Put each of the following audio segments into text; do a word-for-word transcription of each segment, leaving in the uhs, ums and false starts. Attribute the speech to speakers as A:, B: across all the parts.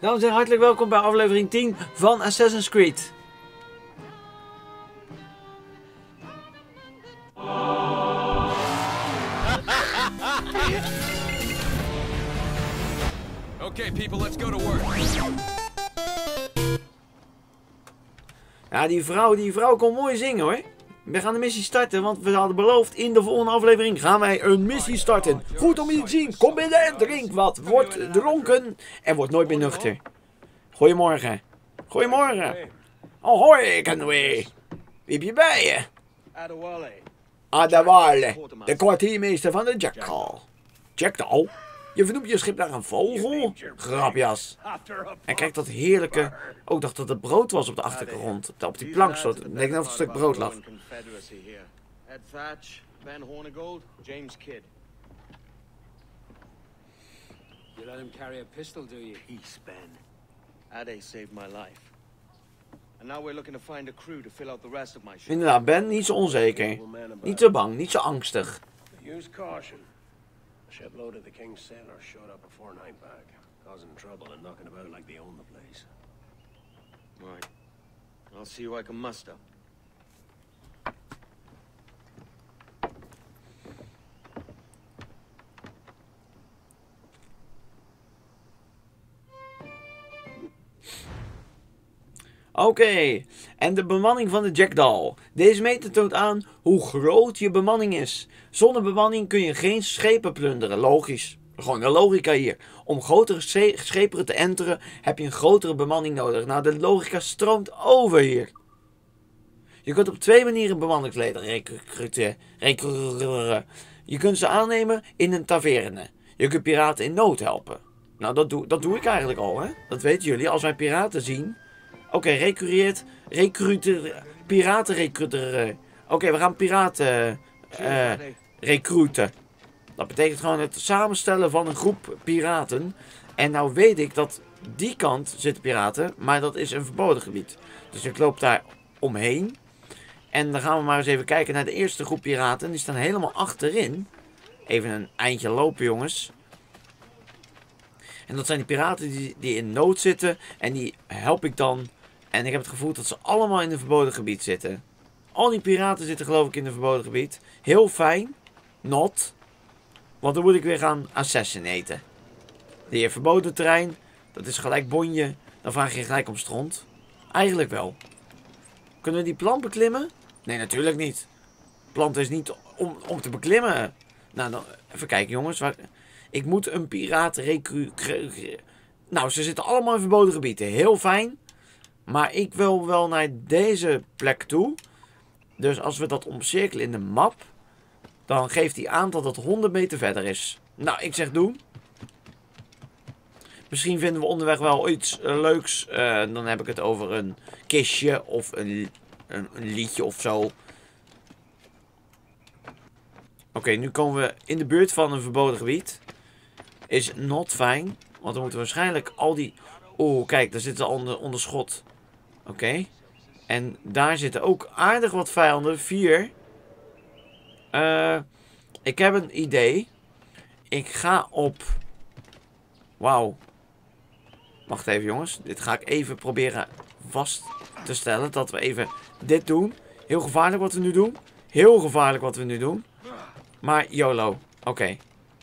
A: Dames en heren, hartelijk welkom bij aflevering tien van Assassin's Creed.
B: Okay, people, let's go to work.
A: Ja, die vrouw, die vrouw kon mooi zingen hoor. We gaan de missie starten, want we hadden beloofd in de volgende aflevering gaan wij een missie starten. Goed om je te zien, kom binnen en drink wat. Word dronken en word nooit meer nuchter. Goedemorgen. Goedemorgen. Ahoy, Kenway. Wie heb je bij je? Adewale, de kwartiermeester van de Jackdaw. Jackdaw? Je vernoemt je schip naar een vogel? Grapjas. En kijk dat heerlijke... Oh, ik dacht dat het brood was op de achtergrond. Op die plank stond. Ik denk dat het een stuk brood lag.
C: You let him carry a pistol, do you?
D: Peace, Ben. Ade saved my life. And now we're looking to find a crew to fill out the rest of my ship.
A: Inderdaad, Ben, niet zo onzeker. Niet zo bang, niet zo angstig.
E: Use caution. A shipload of the King's sailors showed up before nightback, causing trouble and knocking about like they own the place.
D: Right. I'll see who I can muster.
A: Oké, okay. En de bemanning van de Jackdaw. Deze meter toont aan hoe groot je bemanning is. Zonder bemanning kun je geen schepen plunderen, logisch. Gewoon de logica hier. Om grotere schepen te enteren heb je een grotere bemanning nodig. Nou, de logica stroomt over hier. Je kunt op twee manieren bemanningsleden recruteren. Recruteren. Je kunt ze aannemen in een taverne. Je kunt piraten in nood helpen. Nou, dat doe, dat doe ik eigenlijk al, hè. Dat weten jullie. Als wij piraten zien... Oké, okay, recruteert, recruiter, piraten recruteren. Oké, okay, we gaan piraten uh, recruten. Dat betekent gewoon het samenstellen van een groep piraten. En nou weet ik dat die kant zitten piraten, maar dat is een verboden gebied. Dus ik loop daar omheen. En dan gaan we maar eens even kijken naar de eerste groep piraten. Die staan helemaal achterin. Even een eindje lopen, jongens. En dat zijn die piraten die, die in nood zitten. En die help ik dan. En ik heb het gevoel dat ze allemaal in een verboden gebied zitten. Al die piraten zitten geloof ik in een verboden gebied. Heel fijn. Not. Want dan moet ik weer gaan assassinaten. Die verboden terrein. Dat is gelijk bonje. Dan vraag je gelijk om stront. Eigenlijk wel. Kunnen we die plant beklimmen? Nee, natuurlijk niet. Plant is niet om, om te beklimmen. Nou, dan even kijken jongens. Waar... Ik moet een piraat recru... Nou, ze zitten allemaal in verboden gebieden. Heel fijn. Maar ik wil wel naar deze plek toe. Dus als we dat omcirkelen in de map. Dan geeft hij aan dat het honderd meter verder is. Nou, ik zeg doen. Misschien vinden we onderweg wel iets uh, leuks. Uh, dan heb ik het over een kistje. Of een, een, een liedje of zo. Oké, okay, nu komen we in de buurt van een verboden gebied. Is not fijn. Want dan moeten we waarschijnlijk al die... Oeh, kijk, daar zitten al onder, onder schot. Oké. Okay. En daar zitten ook aardig wat vijanden. Vier. Uh, ik heb een idee. Ik ga op... Wauw. Wacht even jongens. Dit ga ik even proberen vast te stellen. Dat we even dit doen. Heel gevaarlijk wat we nu doen. Heel gevaarlijk wat we nu doen. Maar YOLO. Oké. Okay.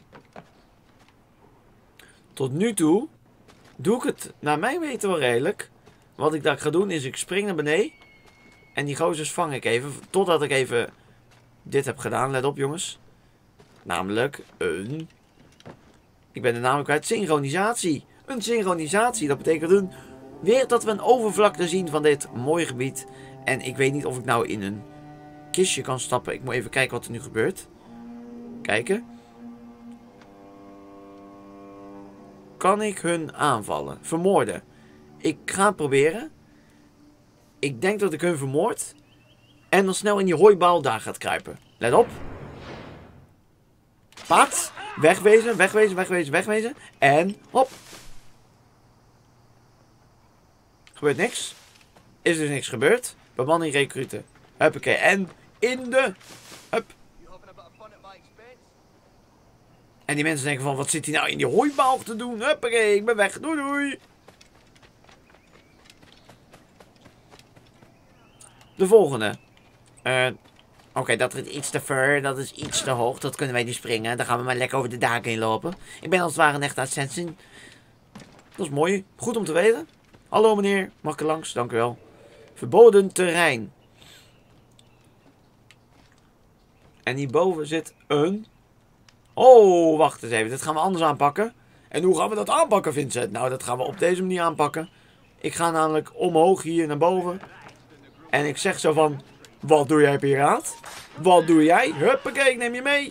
A: Tot nu toe doe ik het naar mijn weten wel redelijk. Wat ik daar ga doen is ik spring naar beneden. En die gozers vang ik even. Totdat ik even dit heb gedaan. Let op jongens. Namelijk een... Ik ben de naam kwijt. Synchronisatie. Een synchronisatie. Dat betekent een... Weer dat we een overvlakte zien van dit mooie gebied. En ik weet niet of ik nou in een kistje kan stappen. Ik moet even kijken wat er nu gebeurt. Kijken. Kan ik hun aanvallen? Vermoorden. Ik ga het proberen. Ik denk dat ik hun vermoord. En dan snel in die hooibaal daar gaat kruipen. Let op. Pat. Wegwezen, wegwezen, wegwezen, wegwezen. En hop. Gebeurt niks. Is dus niks gebeurd. Bemanning recruten. Huppakee. En in de... Hup. En die mensen denken van, wat zit hij nou in die hooibaal te doen? Huppakee, ik ben weg. Doei doei. De volgende. Uh, Oké, okay, dat is iets te ver. Dat is iets te hoog. Dat kunnen wij niet springen. Dan gaan we maar lekker over de daken heen lopen. Ik ben als het ware een echte assassin. Dat is mooi. Goed om te weten. Hallo meneer. Mag ik er langs? Dank u wel. Verboden terrein. En hierboven zit een... Oh, wacht eens even. Dit gaan we anders aanpakken. En hoe gaan we dat aanpakken, Vincent? Nou, dat gaan we op deze manier aanpakken. Ik ga namelijk omhoog hier naar boven. En ik zeg zo van... Wat doe jij, piraat? Wat doe jij? Huppakee, ik neem je mee.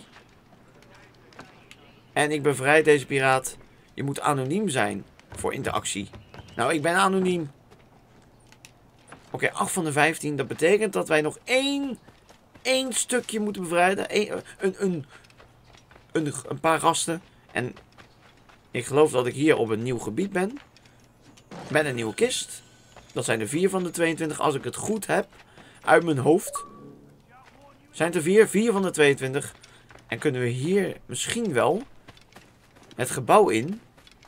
A: En ik bevrijd deze piraat. Je moet anoniem zijn voor interactie. Nou, ik ben anoniem. Oké, okay, acht van de vijftien. Dat betekent dat wij nog één... één stukje moeten bevrijden. Eén, een, een, een, een paar gasten. En ik geloof dat ik hier op een nieuw gebied ben. Met een nieuwe kist. Dat zijn er vier van de tweeëntwintig. Als ik het goed heb. Uit mijn hoofd. Zijn er vier. vier van de tweeëntwintig. En kunnen we hier misschien wel het gebouw in.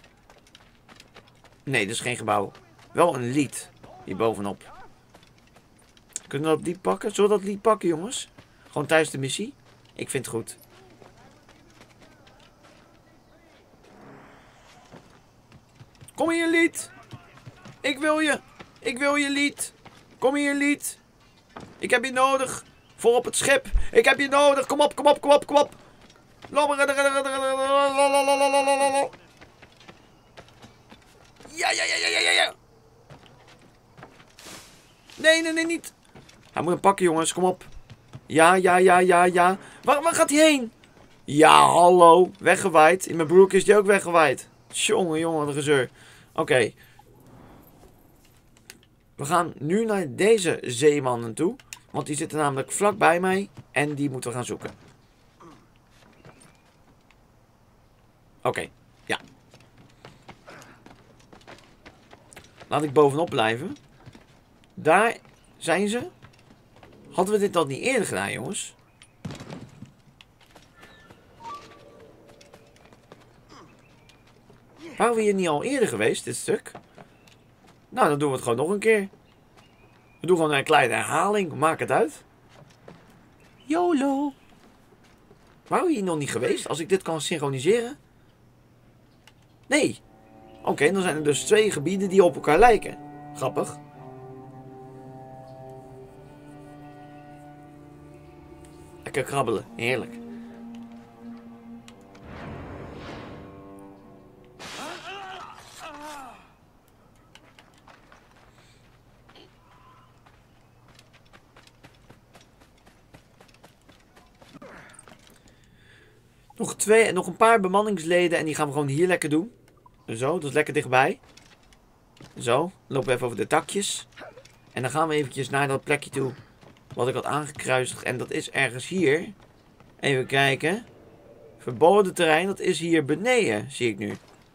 A: Nee, dat is geen gebouw. Wel een lied. Hier bovenop. Kunnen we dat lied pakken? Zullen we dat lied pakken, jongens? Gewoon tijdens de missie? Ik vind het goed. Kom hier, lied. Ik wil je. Ik wil je, lied. Kom hier, lied. Ik heb je nodig. Voor op het schip. Ik heb je nodig. Kom op, kom op, kom op, kom op. Ja, ja, ja, ja, ja, ja. Nee, nee, nee, niet. Hij moet hem pakken, jongens. Kom op. Ja, ja, ja, ja, ja. Waar, waar gaat hij heen? Ja, hallo. Weggewaaid. In mijn broek is hij ook weggewaaid. Jongen, jongen, wat een gezeur. Oké. Okay. We gaan nu naar deze zeemannen toe. Want die zitten namelijk vlak bij mij. En die moeten we gaan zoeken. Oké. Okay. Ja. Laat ik bovenop blijven. Daar zijn ze. Hadden we dit al niet eerder gedaan, jongens? Waren we hier niet al eerder geweest, dit stuk? Nou, dan doen we het gewoon nog een keer. We doen gewoon een kleine herhaling. Maak het uit. YOLO. Waren we hier nog niet geweest? Als ik dit kan synchroniseren? Nee. Oké, okay, dan zijn er dus twee gebieden die op elkaar lijken. Grappig. Lekker krabbelen. Heerlijk. Nog twee, nog een paar bemanningsleden en die gaan we gewoon hier lekker doen. Zo, dat is lekker dichtbij. Zo, lopen we even over de takjes. En dan gaan we eventjes naar dat plekje toe wat ik had aangekruist. En dat is ergens hier. Even kijken. Verboden terrein, dat is hier beneden, zie ik nu.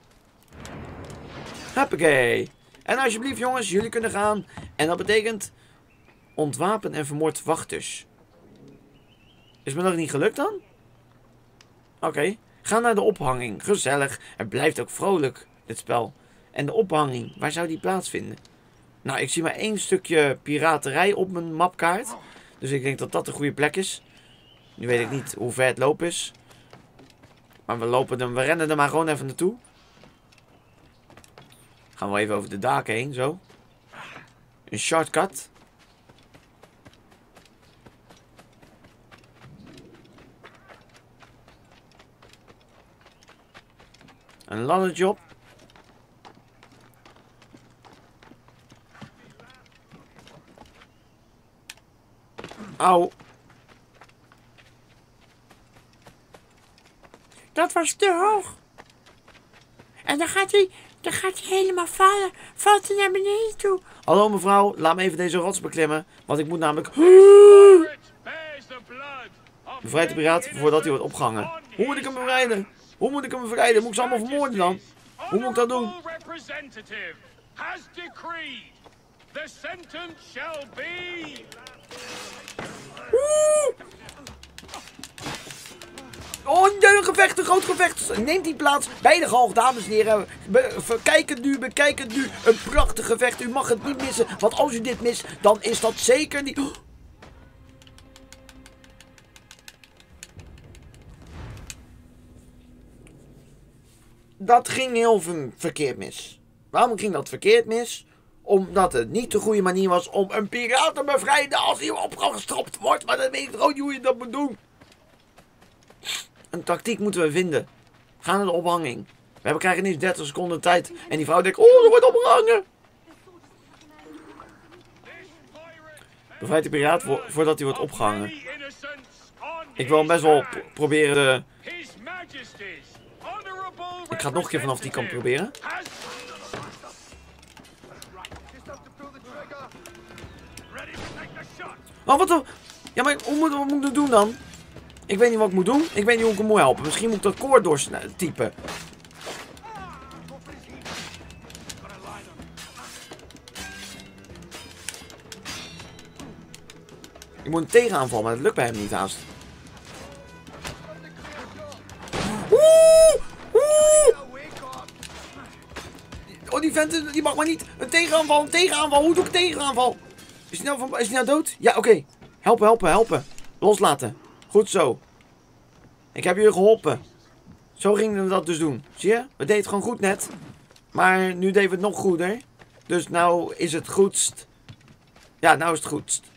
A: Hoppakee. En alsjeblieft jongens, jullie kunnen gaan. En dat betekent ontwapen en vermoord wachters. Is me dat niet gelukt dan? Oké, okay. Ga naar de ophanging. Gezellig. Het blijft ook vrolijk, dit spel. En de ophanging, waar zou die plaatsvinden? Nou, ik zie maar één stukje piraterij op mijn mapkaart. Dus ik denk dat dat een goede plek is. Nu weet ik niet hoe ver het lopen is. Maar we lopen er, we rennen er maar gewoon even naartoe. Gaan we even over de daken heen, zo. Een shortcut. Een laddertje op. Auw.
F: Dat was te hoog. En dan gaat hij, dan gaat hij helemaal vallen. Valt hij naar beneden toe.
A: Hallo mevrouw, laat me even deze rots beklimmen. Want ik moet namelijk... Bevrijd de piraat voordat hij wordt opgehangen. Hoe moet ik hem bevrijden? Hoe moet ik hem bevrijden? Moet ik ze allemaal vermoorden dan? Hoe moet ik dat doen? Oh, een gevecht, een groot gevecht. Neemt die plaats bij de galg, dames en heren. Be bekijk het nu, bekijk het nu. Een prachtig gevecht. U mag het niet missen. Want als u dit mist, dan is dat zeker niet... Oh. Dat ging heel ver verkeerd mis. Waarom ging dat verkeerd mis? Omdat het niet de goede manier was om een piraat te bevrijden als hij opgestrapt wordt. Maar dan weet ik gewoon niet hoe je dat moet doen. Een tactiek moeten we vinden. Ga naar de ophanging. We hebben krijgen ineens dertig seconden tijd. En die vrouw denkt, oh, er wordt opgehangen. Bevrijd de piraat vo voordat hij wordt opgehangen. Ik wil hem best wel pro proberen. Uh... Ik ga het nog een keer vanaf die kant proberen. Oh, wat dan? Ja, maar hoe moet, wat moet ik dat doen dan? Ik weet niet wat ik moet doen. Ik weet niet hoe ik hem moet helpen. Misschien moet ik dat koord doortypen. Ik moet een tegenaanval, maar dat lukt bij hem niet haast. Oeh! Oeh! Oh, die vent, die mag maar niet. Een tegenaanval, een tegenaanval. Hoe doe ik een tegenaanval? Is hij nou, van, is hij nou dood? Ja, oké. Okay. Helpen, helpen, helpen. Loslaten. Goed zo. Ik heb jullie geholpen. Zo gingen we dat dus doen. Zie je? We deden het gewoon goed net. Maar nu deden we het nog goeder. Dus nou is het goedst. Ja, nou is het goedst.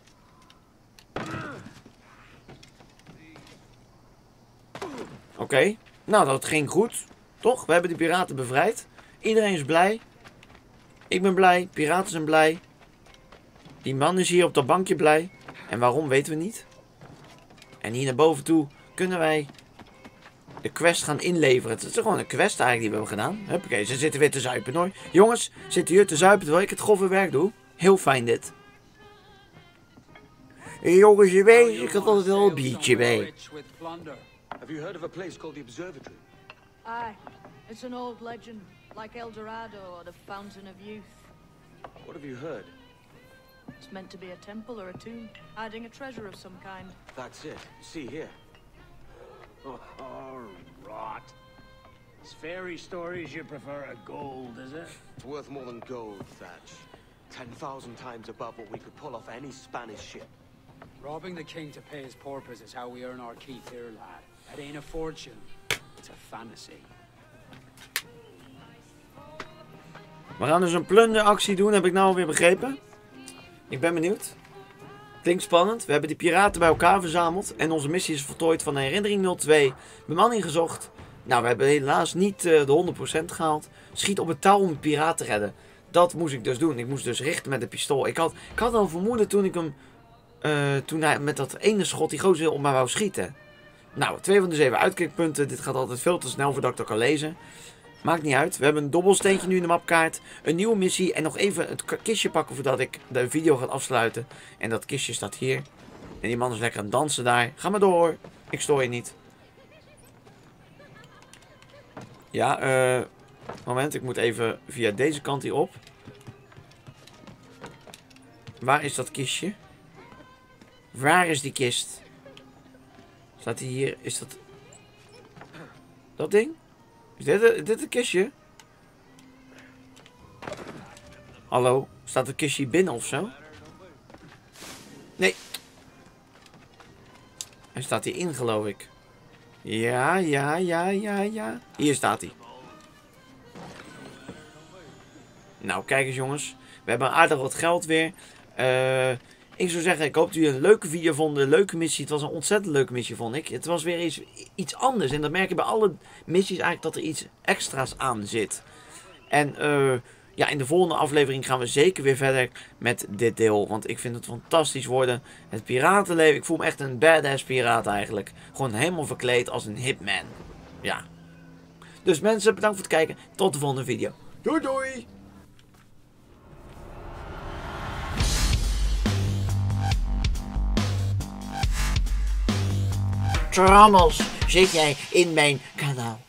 A: Oké. Okay. Nou, dat ging goed. Toch? We hebben de piraten bevrijd. Iedereen is blij. Ik ben blij. Piraten zijn blij. Die man is hier op dat bankje blij. En waarom weten we niet. En hier naar boven toe kunnen wij de quest gaan inleveren. Het is gewoon een quest eigenlijk die we hebben gedaan. Huppakee, ze zitten weer te zuipen hoor. Jongens, zitten hier te zuipen terwijl ik het grove werk doe. Heel fijn dit. Jongens, je weet, ik had altijd wel een biertje bij.
D: Have you heard of a place called the Observatory?
G: Aye, it's an old legend, like El Dorado or the Fountain of Youth.
D: What have you heard?
G: It's meant to be a temple or a tomb, hiding a treasure of some kind.
D: That's it. See here.
E: Oh, oh, rot. It's fairy stories you prefer to gold, is it?
D: It's worth more than gold, Thatch. Ten thousand times above what we could pull off any Spanish ship.
C: Robbing the king to pay his porpoise is how we earn our keep here, lad. It ain't a fortune. It's a fantasy.
A: We gaan dus een plunderactie doen, heb ik nou alweer begrepen. Ik ben benieuwd. Klinkt spannend. We hebben die piraten bij elkaar verzameld. En onze missie is voltooid van de herinnering nul twee. Bemanning gezocht. Nou, we hebben helaas niet uh, de honderd procent gehaald. Schiet op het touw om de piraat te redden. Dat moest ik dus doen. Ik moest dus richten met de pistool. Ik had, ik had al vermoeden toen ik hem... Uh, toen hij met dat ene schot die gozer op mij wou schieten. Nou, twee van de zeven uitkikpunten. Dit gaat altijd veel te snel voordat ik dat kan lezen. Maakt niet uit. We hebben een dobbelsteentje nu in de mapkaart. Een nieuwe missie. En nog even het kistje pakken voordat ik de video ga afsluiten. En dat kistje staat hier. En die man is lekker aan het dansen daar. Ga maar door. Ik stoor je niet. Ja, eh... Uh, moment, ik moet even via deze kant hier op. Waar is dat kistje? Waar is die kist? Staat die hier? Is dat... Dat ding? Is dit, is dit een kistje? Hallo? Staat het kistje binnen of zo? Nee. Hij staat hierin, geloof ik. Ja, ja, ja, ja, ja. Hier staat hij. Nou, kijk eens jongens. We hebben aardig wat geld weer. Uh, ik zou zeggen, ik hoop dat jullie een leuke video vonden. Een leuke missie. Het was een ontzettend leuke missie, vond ik. Het was weer iets, iets anders. En dat merk je bij alle missies eigenlijk dat er iets extra's aan zit. En uh, ja, in de volgende aflevering gaan we zeker weer verder met dit deel. Want ik vind het fantastisch worden. Het piratenleven. Ik voel me echt een badass piraat eigenlijk. Gewoon helemaal verkleed als een hitman. Ja. Dus mensen, bedankt voor het kijken. Tot de volgende video. Doei doei! Trommels, zit jij in mijn kanaal?